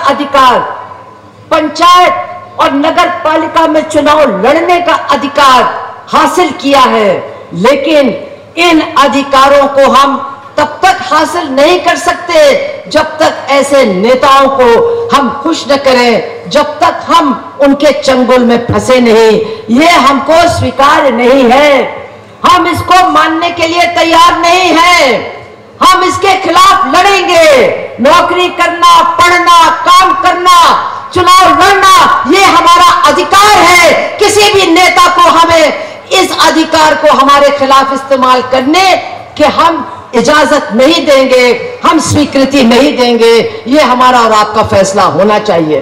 अधिकार, पंचायत और नगर पालिका में चुनाव लड़ने का अधिकार हासिल किया है, लेकिन इन अधिकारों को हम तब तक हासिल नहीं कर सकते जब तक ऐसे नेताओं को हम खुश न करें, जब तक हम उनके चंगुल में फंसे नहीं। ये हमको स्वीकार नहीं है, हम इसको मानने के लिए तैयार नहीं है। हम इसके खिलाफ लड़ेंगे। नौकरी करना, पढ़ना, काम करना, चुनाव लड़ना, ये हमारा अधिकार है। किसी भी नेता को हमें इस अधिकार को हमारे खिलाफ इस्तेमाल करने के हम इजाजत नहीं देंगे, हम स्वीकृति नहीं देंगे। ये हमारा और आपका फैसला होना चाहिए।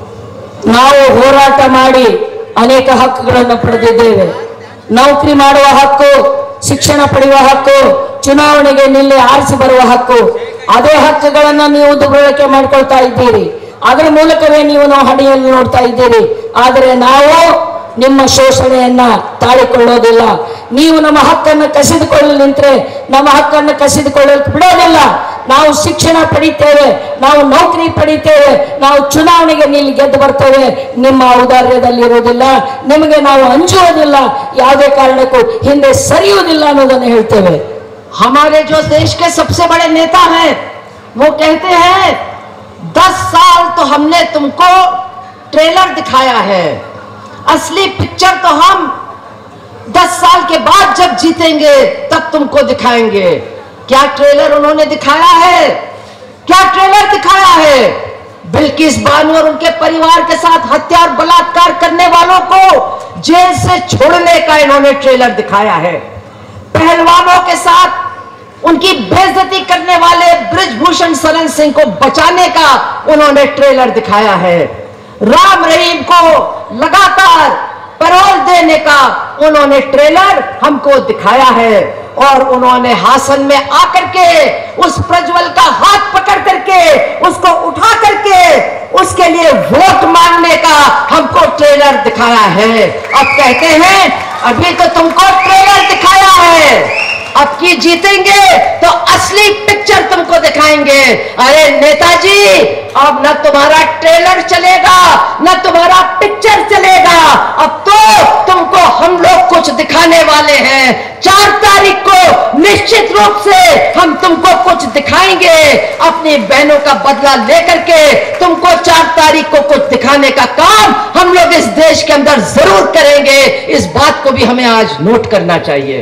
ನಾವು ಹೋರಾಟ ಮಾಡಿ ಅನೇಕ ಹಕ್ಕುಗಳನ್ನು ಪಡೆದಿದ್ದೇವೆ. ನೌಕರಿ ಮಾಡುವ ಹಕ್ಕು, ಶಿಕ್ಷಣ ಪಡೆಯುವ ಹಕ್ಕು, ಚುನಾವಣೆಗೆ ನಿಲ್ಲಿ ಆರಿಸಿ ಬರುವ ಹಕ್ಕು, ಅದೇ ಹಕ್ಕುಗಳನ್ನು ನೀವು ದುರ್ಬಳಕೆ ಮಾಡಿಕೊಳ್ತಾ ಇದ್ದೀರಿ. ಅದರ ಮೂಲಕವೇ ನೀವು ನಾವು ಹಣೆಯಲ್ಲಿ ನೋಡ್ತಾ ಇದ್ದೀರಿ. ಆದರೆ ನಾವು ನಿಮ್ಮ ಶೋಷಣೆಯನ್ನ ತಾಳಿಕೊಳ್ಳೋದಿಲ್ಲ. ನೀವು ನಮ್ಮ ಹಕ್ಕನ್ನು ಕಸಿದುಕೊಳ್ಳಲು ನಿಂತರೆ ನಮ್ಮ ಹಕ್ಕನ್ನು ಕಸಿದುಕೊಳ್ಳಲು ಬಿಡೋದಿಲ್ಲ. ನಾವು ಶಿಕ್ಷಣ ಪಡಿತೇವೆ, ನಾವು ನೌಕರಿ ಪಡಿತೇವೆ, ನಾವು ಚುನಾವಣೆಗೆ ನಿಲ್ಲಿ ಗೆದ್ದು ಬರ್ತೇವೆ. ನಿಮ್ಮ ಔದಾರ್ಯದಲ್ಲಿ ಇರುವುದಿಲ್ಲ, ನಿಮಗೆ ನಾವು ಅಂಜುವುದಿಲ್ಲ, ಯಾವುದೇ ಕಾರಣಕ್ಕೂ ಹಿಂದೆ ಸರಿಯುವುದಿಲ್ಲ ಅನ್ನೋದನ್ನು ಹೇಳ್ತೇವೆ. हमारे जो देश के सबसे बड़े नेता हैं वो कहते हैं 10 साल तो हमने तुमको ट्रेलर दिखाया है, असली पिक्चर तो हम 10 साल के बाद जब जीतेंगे तब तुमको दिखाएंगे। क्या ट्रेलर उन्होंने दिखाया है? क्या ट्रेलर दिखाया है? बिल्किस बानो और उनके परिवार के साथ हत्या और बलात्कार करने वालों को जेल से छोड़ने का इन्होंने ट्रेलर दिखाया है। पहलवानों के साथ उनकी बेइज्जती करने वाले बृजभूषण शरण सिंह को बचाने का उन्होंने ट्रेलर दिखाया है। राम रहीम को लगातार पैरोल देने का उन्होंने ट्रेलर हमको दिखाया है। और उन्होंने हासन में आकर के उस प्रज्वल का हाथ पकड़ करके उसको उठा करके उसके लिए वोट मांगने का हमको ट्रेलर दिखाया है। अब कहते हैं अभी तो तुमको ट्रेलर दिखाया है, अब की जीतेंगे तो असली पिक्चर तुमको दिखाएंगे। अरे नेताजी, अब न तुम्हारा ट्रेलर चलेगा न तुम्हारा पिक्चर चलेगा, अब तो तुमको हम लोग कुछ दिखाने वाले हैं। 4 तारीख को निश्चित रूप से हम तुमको कुछ दिखाएंगे। अपनी बहनों का बदला लेकर के तुमको 4 तारीख को कुछ दिखाने का काम हम लोग इस देश के अंदर जरूर करेंगे। इस बात को भी हमें आज नोट करना चाहिए।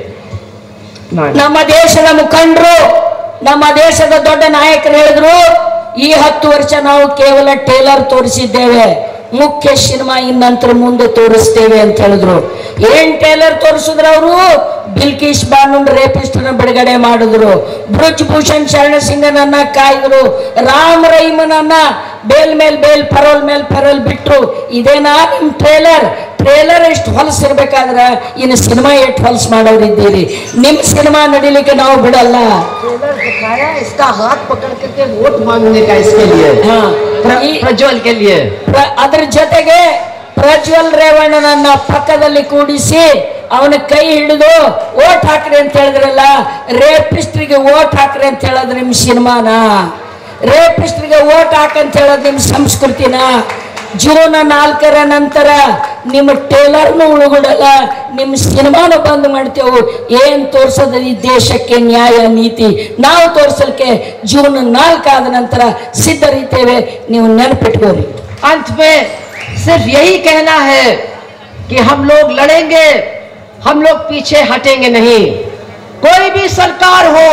ನಮ್ಮ ದೇಶದ ಮುಖಂಡರು, ನಮ್ಮ ದೇಶದ ದೊಡ್ಡ ನಾಯಕರು ಹೇಳಿದ್ರು, ಈ 10 ವರ್ಷ ನಾವು ಕೇವಲ ಟ್ರೇಲರ್ ತೋರಿಸಿದ್ದೇವೆ, ಮುಖ್ಯ ಸಿನಿಮಾ ಇನ್ನಂತರ ಮುಂದೆ ತೋರಿಸ್ತೇವೆ ಅಂತ ಹೇಳಿದ್ರು. ಏನ್ ಟ್ರೇಲರ್ ತೋರಿಸಿದ್ರು ಅವರು? ಬಿಲ್ಕಿಸ್ ಬಾನು ರೇಪಿಸ್ಟನ್ನ ಬಿಡುಗಡೆ ಮಾಡಿದ್ರು, ಬೃಜಭೂಷಣ್ ಶರಣ ಸಿಂಗನನ್ನ ಕಾಯ್ದ್ರು, ರಾಮ್ ರಹೀಮನನ್ನ ಬೇಲ್ ಮೇಲ್ ಬೇಲ್ ಪರೋಲ್ ಮೇಲ್ ಪರೋಲ್ ಬಿಟ್ರು. ಇದೇನಾ ನಿಮ್ ಟ್ರೇಲರ್? ಟ್ರೇಲರ್ ಎಷ್ಟು ಹೊಲಸಿರ್ಬೇಕಾದ್ರೆ ಇನ್ನು ಸಿನಿಮಾ ಎಷ್ಟು ಹೊಲಸ್ ಮಾಡೋರಿದ್ದೀರಿ. ನಿಮ್ ಸಿನಿಮಾ ನಡಿಲಿಕ್ಕೆ ನಾವು ಬಿಡಲ್ಲ. ट्रेलर दिखाया, इसका हाथ पकड़ करके वोट मांगने का इसके लिए, प्रज्वल के लिए। ಅದ್ರ ಜೊತೆಗೆ ಪ್ರಜ್ವಲ್ ರೇವಣ್ಣನನ್ನ ಪಕ್ಕದಲ್ಲಿ ಕೂಡಿಸಿ ಅವನ ಕೈ ಹಿಡಿದು ವೋಟ್ ಹಾಕ್ರಿ ಅಂತ ಹೇಳಿದ್ರಲ್ಲ. ರೇಪಿಸ್ಟ್ರಿಗೆ ವೋಟ್ ಹಾಕ್ರಿ ಅಂತ ಹೇಳೋದು ನಿಮ್ ಸಿನಿಮಾನ? ರೇಪಿಸ್ಟ್ರಿಗೆ ವೋಟ್ ಹಾಕಂತ ಹೇಳೋದು ನಿಮ್ ಸಂಸ್ಕೃತಿನ? ಜೂನ್ 4ರ ನಂತರ ನಿಮ್ಮ ಟ್ರೇಲರ್ನು ಉಳುಗುಡಲ್ಲ, ನಿಮ್ಮ ಸಿನಿಮಾನು ಬಂದ್ ಮಾಡ್ತೇವೆ. ಏನ್ ತೋರ್ಸೋದು ಈ ದೇಶಕ್ಕೆ ನ್ಯಾಯ ನೀತಿ ನಾವು ತೋರ್ಸಲಿಕ್ಕೆ ಜೂನ್ 4 ಆದ ನಂತರ ಸಿದ್ಧರಿದ್ದೇವೆ, ನೀವು ನೆನಪಿಟ್ಕೋರಿ. अंत में सिर्फ यही कहना है कि हम लोग लड़ेंगे, हम लोग पीछे हटेंगे नहीं। कोई भी सरकार हो,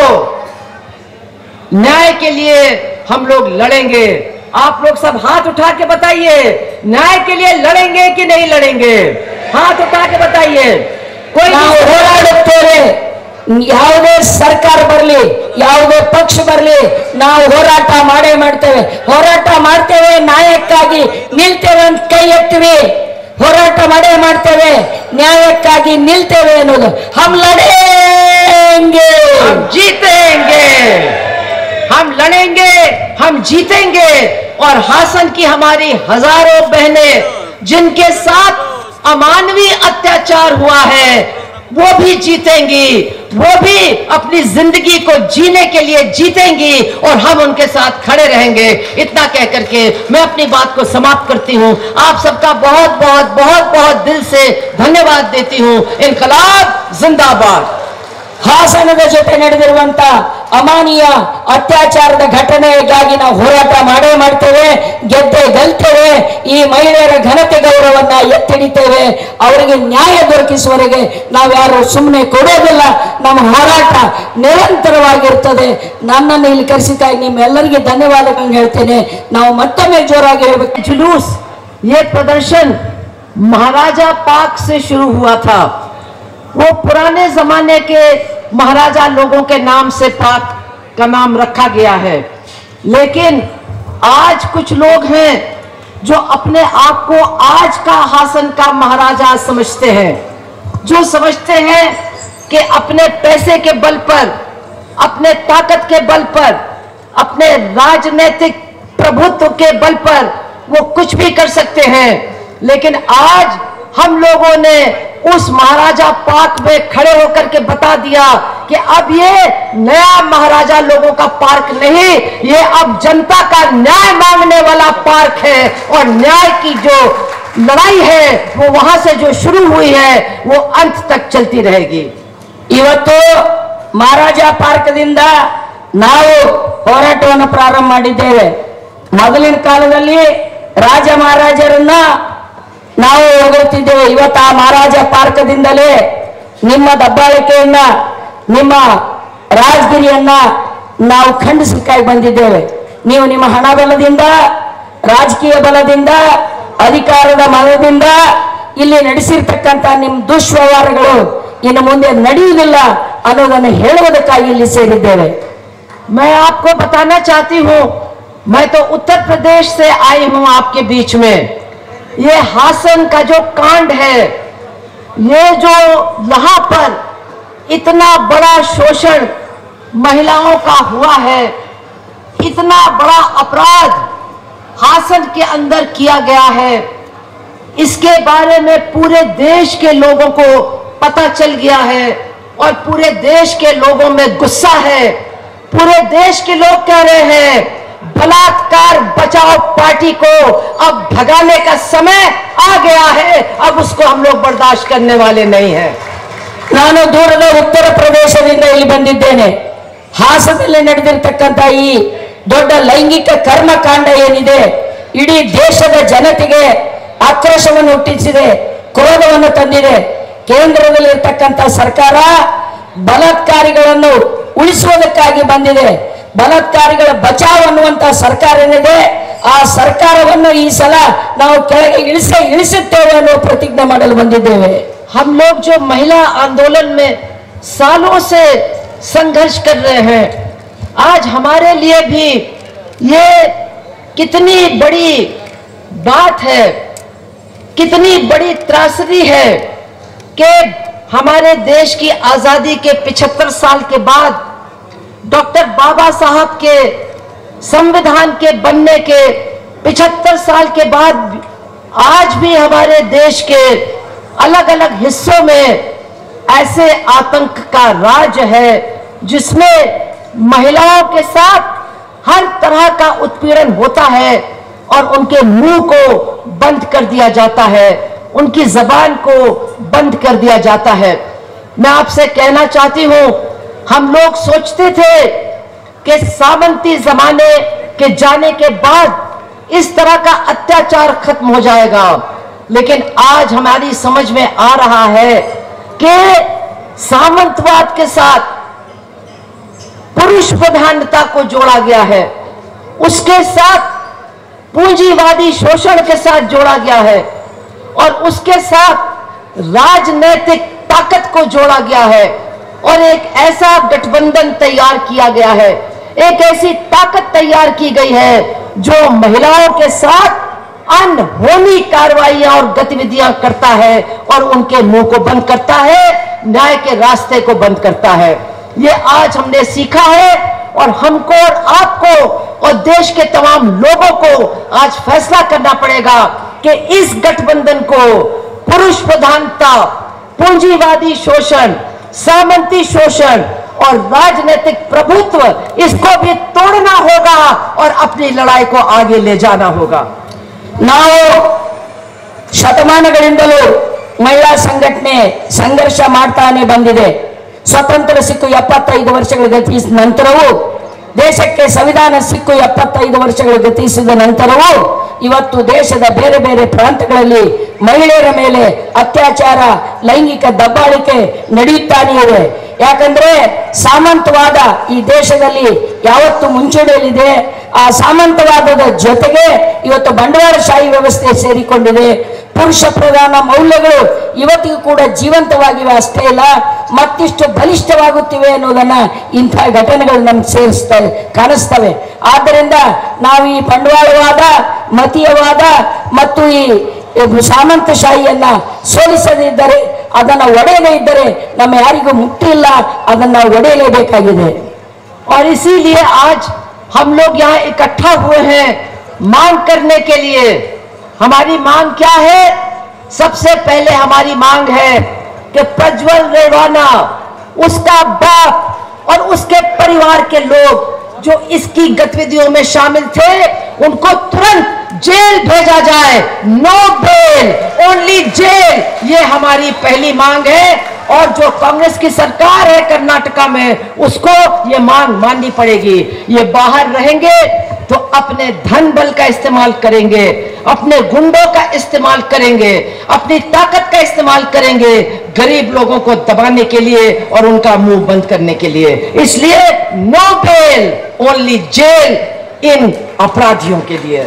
न्याय के लिए हम लोग लड़ेंगे। आप लोग सब हाथ उठा के बताइए, न्याय के लिए लड़ेंगे कि नहीं लड़ेंगे? हाथ उठा के बताइए। कोई ಹೋರಾಡುತ್ತೇವೆ, ಯಾವುದೇ ಸರ್ಕಾರ ಬರಲಿ, ಯಾವುದೇ ಪಕ್ಷ ಬರಲಿ, ನಾವು ಹೋರಾಟ ಮಾಡೇ ಮಾಡ್ತೇವೆ. ಹೋರಾಟ ಮಾಡ್ತೇವೆ, ನ್ಯಾಯಕ್ಕಾಗಿ ನಿಲ್ತೇವೆ ಅಂತ ಕೈ ಎತ್ತೀವಿ. ಹೋರಾಟ ಮಾಡೇ ಮಾಡ್ತೇವೆ, ನ್ಯಾಯಕ್ಕಾಗಿ ನಿಲ್ತೇವೆ ಅನ್ನೋದು. हम लड़ेंगे, हम जीतेंगे, हम लड़ेंगे, हम जीतेंगे। और हासन की हमारी हजारों बहनें जिनके साथ अमानवीय अत्याचार हुआ है वो भी जीतेंगी। वो भी अपनी जिंदगी को जीने के लिए जीतेंगी और हम उनके साथ खड़े रहेंगे। इतना कह करके मैं अपनी बात को समाप्त करती हूं। आप सबका बहुत बहुत बहुत बहुत दिल से धन्यवाद देती हूं। इनकलाब जिंदाबाद। ಹಾಸನದ ಜೊತೆ ನಡೆದಿರುವಂತ ಅಮಾನೀಯ ಅತ್ಯಾಚಾರದ ಘಟನೆಗಾಗಿ ನಾವು ಹೋರಾಟ ಮಾಡೇ ಮಾಡ್ತೇವೆ, ಗೆದ್ದೆ ಗೆಲ್ತೇವೆ. ಈ ಮಹಿಳೆಯರ ಘನತೆ ಗೌರವನ್ನ ಎತ್ತಿಡಿತೇವೆ. ಅವರಿಗೆ ನ್ಯಾಯ ದೊರಕಿಸುವವರೆಗೆ ನಾವ್ಯಾರು ಸುಮ್ಮನೆ ಕೊಡೋದಿಲ್ಲ. ನಮ್ಮ ಹೋರಾಟ ನಿರಂತರವಾಗಿರ್ತದೆ. ನನ್ನನ್ನು ಇಲ್ಲಿ ಕರೆಸಿದ್ದಾಗಿ ನಿಮ್ಮೆಲ್ಲರಿಗೆ ಧನ್ಯವಾದಗಳನ್ನು ಹೇಳ್ತೇನೆ. ನಾವು ಮತ್ತೊಮ್ಮೆ ಜೋರಾಗಿ ಹೇಳಬೇಕು. जुलूस, ये प्रदर्शन महाराजा पाक से शुरू हुआ था। वो पुराने जमाने के महाराजा लोगों के नाम से पाक का नाम रखा गया है, लेकिन आज कुछ लोग हैं जो अपने आप को आज का हासन का महाराजा समझते हैं, जो समझते हैं कि अपने पैसे के बल पर, अपने ताकत के बल पर, अपने राजनीतिक प्रभुत्व के बल पर वो कुछ भी कर सकते हैं। लेकिन आज हम लोगों ने उस महाराजा पाक में खड़े होकर के बता दिया कि अब ये नया महाराजा लोगों का पार्क नहीं, ये अब जनता का न्याय मांगने वाला पार्क है। और न्याय की जो लड़ाई है वो वहां से जो शुरू हुई है वो अंत तक चलती रहेगी। ಇವತ್ತು ಮಹಾರಾಜ ಪಾರ್ಕ್ದಿಂದ ನಾವು ಹೋರಾಟವನ್ನು ಪ್ರಾರಂಭ ಮಾಡಿದ್ದೇವೆ. ಮೊದಲಿನ ಕಾಲದಲ್ಲಿ ರಾಜ ಮಹಾರಾಜರನ್ನ ನಾವು ಹೋಗುತ್ತಿದ್ದೇವೆ. ಇವತ್ತು ಆ ಮಹಾರಾಜ ಪಾರ್ಕದಿಂದಲೇ ನಿಮ್ಮ ದಬ್ಬಾಳಿಕೆಯನ್ನ, ನಿಮ್ಮ ರಾಜಗಿರಿಯನ್ನ ನಾವು ಖಂಡಿಸಲಿಕ್ಕಾಗಿ ಬಂದಿದ್ದೇವೆ. ನೀವು ನಿಮ್ಮ ಹಣ ಬಲದಿಂದ, ರಾಜಕೀಯ ಬಲದಿಂದ, ಅಧಿಕಾರದ ಬಲದಿಂದ ಇಲ್ಲಿ ನಡೆಸಿರ್ತಕ್ಕಂಥ ನಿಮ್ಮ ದುಷ್ವ್ಯವಹಾರಗಳು ಇನ್ನು ಮುಂದೆ ನಡೆಯುವುದಿಲ್ಲ ಅನ್ನೋದನ್ನು ಹೇಳುವುದಕ್ಕಾಗಿ ಇಲ್ಲಿ ಸೇರಿದ್ದೇವೆ. मैं आपको बताना चाहती हूं, मैं तो उत्तर प्रदेश से आई हूं आपके बीच में। ये हासन का जो कांड है, ये जो यहाँ पर इतना बड़ा शोषण महिलाओं का हुआ है, इतना बड़ा अपराध हासन के अंदर किया गया है, इसके बारे में पूरे देश के लोगों को पता चल गया है और पूरे देश के लोगों में गुस्सा है। पूरे देश के लोग कह रहे हैं बलात्कार बचाओ पार्टी को अब भगाने का समय आ गया है, अब उसको हम लोग बर्दाश्त करने वाले नहीं हैं। ನಾನು ದೂರದ ಉತ್ತರ ಪ್ರದೇಶದಿಂದ ಇಲ್ಲಿ ಬಂದಿದ್ದೇನೆ. ಹಾಸನದಲ್ಲಿ ನಡೆದಿರ್ತಕ್ಕಂಥ ಈ ದೊಡ್ಡ ಲೈಂಗಿಕ ಕರ್ಮಕಾಂಡ ಏನಿದೆ ಇಡೀ ದೇಶದ ಜನತೆಗೆ ಆಕ್ರೋಶವನ್ನು ಹುಟ್ಟಿಸಿದೆ, ಕ್ರೋಧವನ್ನು ತಂದಿದೆ. ಕೇಂದ್ರದಲ್ಲಿರ್ತಕ್ಕಂಥ ಸರ್ಕಾರ ಬಲಾತ್ಕಾರಿಗಳನ್ನು ಉಳಿಸುವುದಕ್ಕಾಗಿ ಬಂದಿದೆ. ಬಲಾತ್ಕಾರಿಗಳ ಬಚಾವ್ ಅನ್ನುವಂತ ಸರ್ಕಾರ ಏನಿದೆ ಆ ಸರ್ಕಾರವನ್ನು ಈ ಸಲ ನಾವು ಕೆಳಗೆ ಇಳಿಸುತ್ತೇವೆ ಅನ್ನೋ ಪ್ರತಿಜ್ಞೆ ಮಾಡಲು ಬಂದಿದ್ದೇವೆ. हम लोग जो महिला आंदोलन में सालों से संघर्ष कर रहे हैं, आज हमारे लिए भी ये कितनी बड़ी बात है, कितनी बड़ी त्रासदी है कि हमारे देश की आजादी के 75 साल के बाद, डॉक्टर बाबा साहब के संविधान के बनने के 75 साल के बाद आज भी हमारे देश के अलग अलग हिस्सों में ऐसे आतंक का राज है जिसमें महिलाओं के साथ हर तरह का उत्पीड़न होता है और उनके मुंह को बंद कर दिया जाता है, उनकी जबान को बंद कर दिया जाता है। मैं आपसे कहना चाहती हूं, हम लोग सोचते थे कि सामंती जमाने के जाने के बाद इस तरह का अत्याचार खत्म हो जाएगा, लेकिन आज हमारी समझ में आ रहा है कि सामंतवाद के साथ पुरुष प्रधानता को जोड़ा गया है, उसके साथ पूंजीवादी शोषण के साथ जोड़ा गया है और उसके साथ राजनीतिक ताकत को जोड़ा गया है और एक ऐसा गठबंधन तैयार किया गया है, एक ऐसी ताकत तैयार की गई है जो महिलाओं के साथ अनहोनी कार्रवाइयां और गतिविधियां करता है और उनके मुंह को बंद करता है, न्याय के रास्ते को बंद करता है। ये आज हमने सीखा है और हमको और आपको और देश के तमाम लोगों को आज फैसला करना पड़ेगा कि इस गठबंधन को पुरुष प्रधानता, पूंजीवादी शोषण, सामंती शोषण और राजनीतिक प्रभुत्व, इसको भी तोड़ना होगा और अपनी लड़ाई को आगे ले जाना होगा। ನಾವು ಶತಮಾನಗಳಿಂದಲೂ ಮಹಿಳಾ ಸಂಘಟನೆ ಸಂಘರ್ಷ ಮಾಡ್ತಾನೆ ಬಂದಿದೆ. ಸ್ವತಂತ್ರ ಸಿಕ್ಕು 75 ವರ್ಷಗಳು ಗತಿಸಿದ ನಂತರವೂ, ದೇಶಕ್ಕೆ ಸಂವಿಧಾನ ಸಿಕ್ಕು 75 ವರ್ಷಗಳು ಗತಿಸಿದ ನಂತರವೂ ಇವತ್ತು ದೇಶದ ಬೇರೆ ಬೇರೆ ಪ್ರಾಂತಗಳಲ್ಲಿ ಮಹಿಳೆಯರ ಮೇಲೆ ಅತ್ಯಾಚಾರ, ಲೈಂಗಿಕ ದಬ್ಬಾಳಿಕೆ ನಡೆಯುತ್ತಾನೇ ಇದೆ. ಯಾಕಂದ್ರೆ ಸಾಮಂತವಾದ ಈ ದೇಶದಲ್ಲಿ ಯಾವತ್ತು ಮುಂಚೂಣಿಯಲ್ಲಿದೆ. ಆ ಸಾಮಂತವಾದದ ಜೊತೆಗೆ ಇವತ್ತು ಬಂಡವಾಳಶಾಹಿ ವ್ಯವಸ್ಥೆ ಸೇರಿಕೊಂಡಿದೆ. ಪುರುಷ ಪ್ರಧಾನ ಮೌಲ್ಯಗಳು ಇವತ್ತಿಗೂ ಕೂಡ ಜೀವಂತವಾಗಿವೆ ಅಷ್ಟೇ ಇಲ್ಲ, ಮತ್ತಿಷ್ಟು ಬಲಿಷ್ಠವಾಗುತ್ತಿವೆ ಅನ್ನೋದನ್ನ ಇಂಥ ಘಟನೆಗಳು ನಮ್ಗೆ ಕಾಣಿಸ್ತವೆ. ಆದ್ದರಿಂದ ನಾವು ಈ ಬಂಡವಾಳವಾದ, ಮತೀಯವಾದ ಮತ್ತು ಈ ಸಾಮಂತಶಾಹಿಯನ್ನ ಸೋಲಿಸದಿದ್ದರೆ, ಅದನ್ನ ಒಡೆಯದೇ ಇದ್ದರೆ ನಮ್ಮ ಯಾರಿಗೂ ಮುಕ್ತಿ ಇಲ್ಲ, ಅದನ್ನ ಒಡೆಯಲೇಬೇಕಾಗಿದೆ. और इसीलिए आज हम लोग यहाँ इकट्ठा हुए हैं मांग करने के लिए। हमारी मांग क्या है? सबसे पहले हमारी मांग है कि प्रज्वल रेवाना, उसका बाप और उसके परिवार के लोग जो इसकी गतिविधियों में शामिल थे, उनको तुरंत जेल भेजा जाए। नो बेल, ओनली जेल, ये हमारी पहली मांग है। और जो कांग्रेस की सरकार है कर्नाटका में, उसको ये मांग माननी पड़ेगी। ये बाहर रहेंगे तो अपने धन बल का इस्तेमाल करेंगे, अपने गुंडों का इस्तेमाल करेंगे, अपनी ताकत का इस्तेमाल करेंगे गरीब लोगों को दबाने के लिए और उनका मुंह बंद करने के लिए। इसलिए नो बेल, ओनली जेल इन अपराधियों के लिए।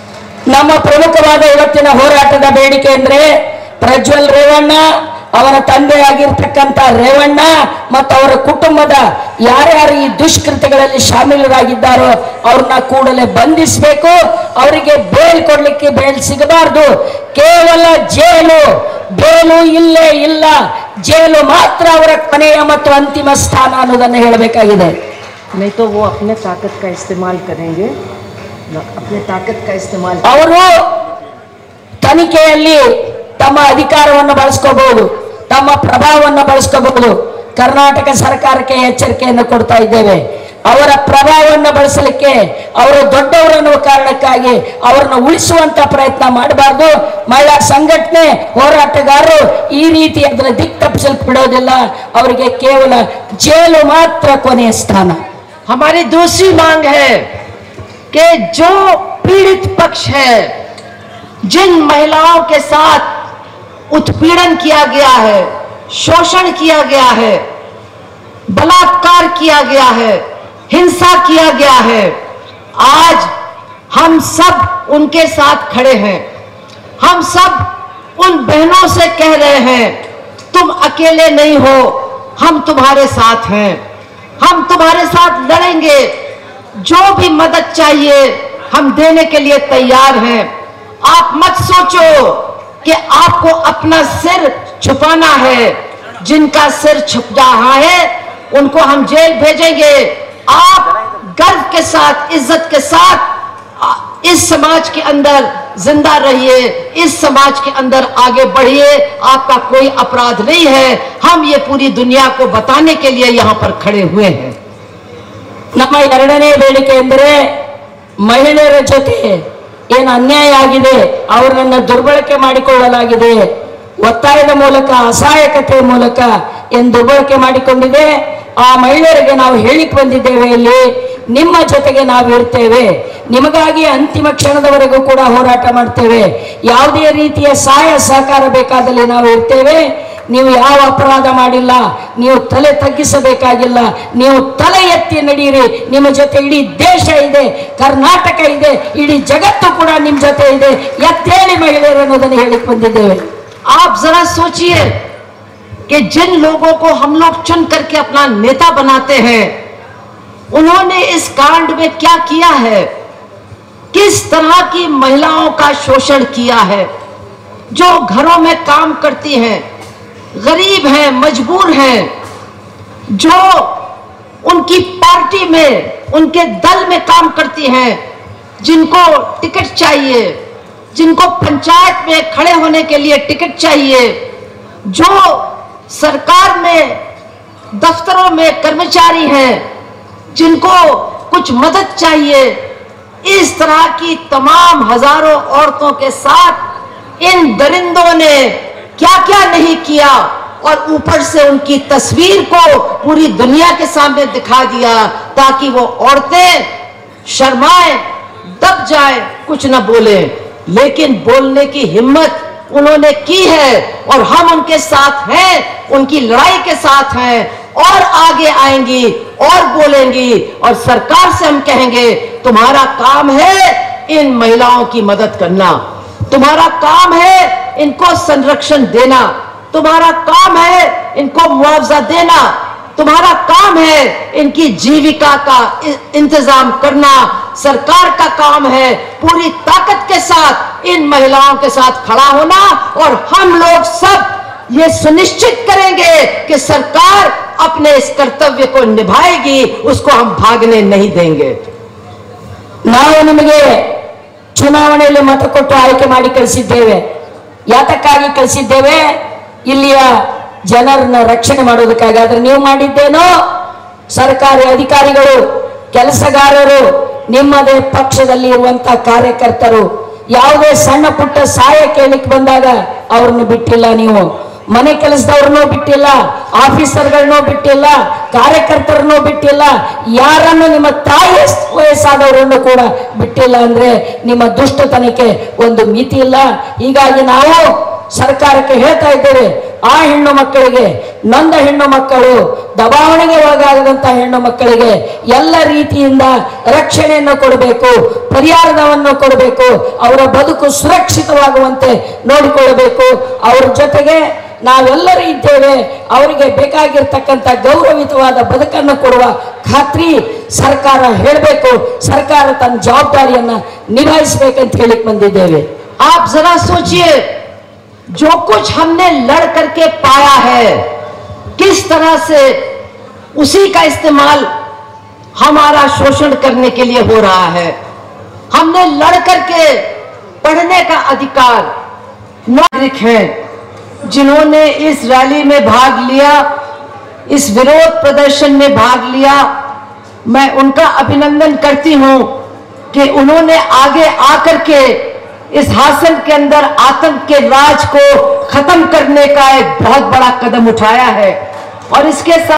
ನಮ್ಮ ಪ್ರಮುಖವಾದ ಇವತ್ತಿನ ಹೋರಾಟದ ಬೇಡಿಕೆ ಅಂದ್ರೆ ಪ್ರಜ್ವಲ್ ರೇವಣ್ಣ, ಅವರ ತಂದೆಯಾಗಿರ್ತಕ್ಕಂಥ ರೇವಣ್ಣ ಮತ್ತು ಅವರ ಕುಟುಂಬದ ಯಾರ್ಯಾರು ಈ ದುಷ್ಕೃತ್ಯಗಳಲ್ಲಿ ಶಾಮೀಲರಾಗಿದ್ದಾರೋ ಅವ್ರನ್ನ ಕೂಡಲೇ ಬಂಧಿಸಬೇಕು. ಅವರಿಗೆ ಬೇಲ್ ಕೊಡ್ಲಿಕ್ಕೆ ಬೇಲ್ ಸಿಗಬಾರ್ದು. ಕೇವಲ ಜೈಲು, ಬೇಲು ಇಲ್ಲೇ ಇಲ್ಲ, ಜೈಲು ಮಾತ್ರ ಅವರ ಕೊನೆಯ ಮತ್ತು ಅಂತಿಮ ಸ್ಥಾನ ಅನ್ನೋದನ್ನು ಹೇಳಬೇಕಾಗಿದೆ. नहीं तो वो अपने ताकत का इस्तेमाल करेंगे, अपने ताकत का इस्तेमाल। ಅವರು ತನಿಖೆಯಲ್ಲಿ ತಮ್ಮ ಅಧಿಕಾರವನ್ನು ಬಳಸ್ಕೋಬಹುದು, ತಮ್ಮ ಪ್ರಭಾವವನ್ನು ಬಳಸ್ಕೋಬಹುದು. ಕರ್ನಾಟಕ ಸರ್ಕಾರಕ್ಕೆ ಎಚ್ಚರಿಕೆಯನ್ನು ಕೊಡ್ತಾ ಇದ್ದೇವೆ. ಅವರ ಪ್ರಭಾವವನ್ನು ಬಳಸಲಿಕ್ಕೆ, ಅವರು ದೊಡ್ಡವರನ್ನುವ ಕಾರಣಕ್ಕಾಗಿ ಅವರನ್ನು ಉಳಿಸುವಂತ ಪ್ರಯತ್ನ ಮಾಡಬಾರ್ದು. ಮಹಿಳಾ ಸಂಘಟನೆ, ಹೋರಾಟಗಾರರು ಈ ರೀತಿ ಅದರ ದಿಕ್ಕು ತಪ್ಪಿಸಲು ಬಿಡೋದಿಲ್ಲ. ಅವರಿಗೆ ಕೇವಲ ಜೈಲು ಮಾತ್ರ ಕೊನೆಯ ಸ್ಥಾನ. हमारी दूसरी मांग है कि जो पीड़ित पक्ष है, जिन महिलाओं के साथ उत्पीड़न किया गया है, शोषण किया गया है, बलात्कार किया गया है, हिंसा किया गया है, आज हम सब उनके साथ खड़े हैं। हम सब उन बहनों से कह रहे हैं, तुम अकेले नहीं हो, हम तुम्हारे साथ हैं, हम तुम्हारे साथ लड़ेंगे। जो भी मदद चाहिए हम देने के लिए तैयार हैं। आप मत सोचो कि आपको अपना सिर छुपाना है। जिनका सिर छुप रहा है उनको हम जेल भेजेंगे। आप गर्व के साथ, इज्जत के साथ इस समाज के अंदर जिंदा रहिए, इस समाज के अंदर आगे बढ़िए। आपका कोई अपराध नहीं है। हम ये पूरी दुनिया को बताने के लिए यहाँ पर खड़े हुए हैं। ನಮ್ಮ ಎರಡನೇ ಬೇಡಿಕೆ ಎಂದರೆ ಮಹಿಳೆಯರ ಜೊತೆ ಏನು ಅನ್ಯಾಯ ಆಗಿದೆ, ಅವರನ್ನು ದುರ್ಬಳಕೆ ಮಾಡಿಕೊಳ್ಳಲಾಗಿದೆ, ಒತ್ತಾಯದ ಮೂಲಕ, ಅಸಹಾಯಕತೆಯ ಮೂಲಕ ಏನು ದುರ್ಬಳಕೆ ಮಾಡಿಕೊಂಡಿದೆ, ಆ ಮಹಿಳೆಯರಿಗೆ ನಾವು ಹೇಳಿಕ್ ಬಂದಿದ್ದೇವೆ. ಇಲ್ಲಿ ನಿಮ್ಮ ಜೊತೆಗೆ ನಾವು ಇರ್ತೇವೆ, ನಿಮಗಾಗಿ ಅಂತಿಮ ಕ್ಷಣದವರೆಗೂ ಕೂಡ ಹೋರಾಟ ಮಾಡ್ತೇವೆ. ಯಾವುದೇ ರೀತಿಯ ಸಹಾಯ ಸಹಕಾರ ಬೇಕಾದಲ್ಲಿ ನಾವು ಇರ್ತೇವೆ. ನೀವು ಯಾವ ಅಪರಾಧ ಮಾಡಿಲ್ಲ, ನೀವು ತಲೆ ತಗ್ಗಿಸಬೇಕಾಗಿಲ್ಲ, ನೀವು ತಲೆ ಎತ್ತಿ ನಡೀರಿ. ನಿಮ್ಮ ಜೊತೆ ಇಡೀ ದೇಶ ಇದೆ, ಕರ್ನಾಟಕ ಇದೆ, ಇಡೀ ಜಗತ್ತು ಕೂಡ ನಿಮ್ಮ ಜೊತೆ ಇದೆ. ಎತ್ತೇಳಿ ಮಹಿಳೆಯರು ಅನ್ನೋದನ್ನು ಹೇಳಿಕ್ ಬಂದಿದ್ದೇವೆ. आप जरा सोचिए कि जिन लोगों को हम लोग चुन करके अपना नेता बनाते हैं, उन्होंने इस कांड में क्या किया है, किस तरह की महिलाओं का शोषण किया है, जो घरों में काम करती हैं, गरीब हैं, मजबूर हैं, जो उनकी पार्टी में, उनके दल में काम करती हैं, जिनको टिकट चाहिए, जिनको पंचायत में खड़े होने के लिए टिकट चाहिए, जो सरकार में दफ्तरों में कर्मचारी हैं जिनको कुछ मदद चाहिए, इस तरह की तमाम हजारों औरतों के साथ इन दरिंदों ने क्या क्या नहीं किया, और ऊपर से उनकी तस्वीर को पूरी दुनिया के सामने दिखा दिया ताकि वो औरतें शर्माएं, दब जाए, कुछ न बोले। लेकिन बोलने की हिम्मत उन्होंने की है और हम उनके साथ हैं, उनकी लड़ाई के साथ हैं और आगे आएंगी और बोलेंगी। और सरकार से हम कहेंगे, तुम्हारा काम है इन महिलाओं की मदद करना, तुम्हारा काम है इनको संरक्षण देना, तुम्हारा काम है इनको मुआवजा देना, तुम्हारा काम है इनकी जीविका का इंतजाम करना। सरकार का काम है पूरी ताकत के साथ इन महिलाओं के साथ खड़ा होना, और हम लोग सब ये सुनिश्चित करेंगे कि सरकार अपने इस कर्तव्य को निभाएगी, उसको हम भागने नहीं देंगे। ನಾವು ನಿಮಗೆ ಚುನಾವಣೆಯಲ್ಲಿ ಮತ ಕೊಟ್ಟು ಆಯ್ಕೆ ಮಾಡಿ ಕಳಿಸಿದ್ದೇವೆ. ಯಾತಕ್ಕಾಗಿ ಕಳಿಸಿದ್ದೇವೆ? ಇಲ್ಲಿಯ ಜನರನ್ನ ರಕ್ಷಣೆ ಮಾಡೋದಕ್ಕಾಗಿ. ಆದ್ರೆ ನೀವು ಮಾಡಿದ್ದೇನೋ, ಸರ್ಕಾರಿ ಅಧಿಕಾರಿಗಳು, ಕೆಲಸಗಾರರು, ನಿಮ್ಮದೇ ಪಕ್ಷದಲ್ಲಿ ಇರುವಂತಹ ಕಾರ್ಯಕರ್ತರು ಯಾವುದೇ ಸಣ್ಣ ಪುಟ್ಟ ಸಹಾಯ ಕೇಳಲಿಕ್ಕೆ ಬಂದಾಗ ಅವ್ರನ್ನ ಬಿಟ್ಟಿಲ್ಲ. ನೀವು ಮನೆ ಕೆಲಸದವ್ರನ್ನೂ ಬಿಟ್ಟಿಲ್ಲ, ಆಫೀಸರ್ಗಳನ್ನೂ ಬಿಟ್ಟಿಲ್ಲ, ಕಾರ್ಯಕರ್ತರನ್ನೂ ಬಿಟ್ಟಿಲ್ಲ, ಯಾರನ್ನು ನಿಮ್ಮ ತಾಯಿ ವಯಸ್ಸಾದವರನ್ನು ಕೂಡ ಬಿಟ್ಟಿಲ್ಲ. ಅಂದ್ರೆ ನಿಮ್ಮ ದುಷ್ಟತನಕ್ಕೆ ಒಂದು ಮಿತಿ ಇಲ್ಲ. ಹೀಗಾಗಿ ನಾವು ಸರ್ಕಾರಕ್ಕೆ ಹೇಳ್ತಾ ಇದ್ದೇವೆ, ಆ ಹೆಣ್ಣು ಮಕ್ಕಳಿಗೆ, ನೊಂದ ಹೆಣ್ಣು ಮಕ್ಕಳು, ದಬಾವಣೆಗೆ ಒಳಗಾಗದಂತ ಹೆಣ್ಣು ಮಕ್ಕಳಿಗೆ ಎಲ್ಲ ರೀತಿಯಿಂದ ರಕ್ಷಣೆಯನ್ನು ಕೊಡಬೇಕು, ಪರಿಹಾರವನ್ನು ಕೊಡಬೇಕು, ಅವರ ಬದುಕು ಸುರಕ್ಷಿತವಾಗುವಂತೆ ನೋಡಿಕೊಳ್ಳಬೇಕು. ಅವರ ಜೊತೆಗೆ ನಾವೆಲ್ಲರೂ ಇದ್ದೇವೆ. ಅವರಿಗೆ ಬೇಕಾಗಿರ್ತಕ್ಕಂಥ ಗೌರವಿತವಾದ ಬದುಕನ್ನು ಕೊಡುವ ಖಾತ್ರಿ ಸರ್ಕಾರ ಹೇಳಬೇಕು. ಸರ್ಕಾರ ತನ್ನ ಜವಾಬ್ದಾರಿಯನ್ನ ನಿಭಾಯಿಸಬೇಕಂತ ಹೇಳಿಕ್ ಬಂದಿದ್ದೇವೆ. आप जरा सोचिए, जो कुछ हमने लड़ करके पाया है, किस तरह से उसी का इस्तेमाल हमारा शोषण करने के लिए हो रहा है। हमने लड़ करके पढ़ने का अधिकार, नागरिक हैं जिन्होंने इस रैली में भाग लिया, इस विरोध प्रदर्शन में भाग लिया, मैं उनका अभिनंदन करती हूं कि उन्होंने आगे आकर के इस हासन के अंदर आतंक के राज को खत्म करने का एक बहुत बड़ा कदम उठाया है। और इसके साथ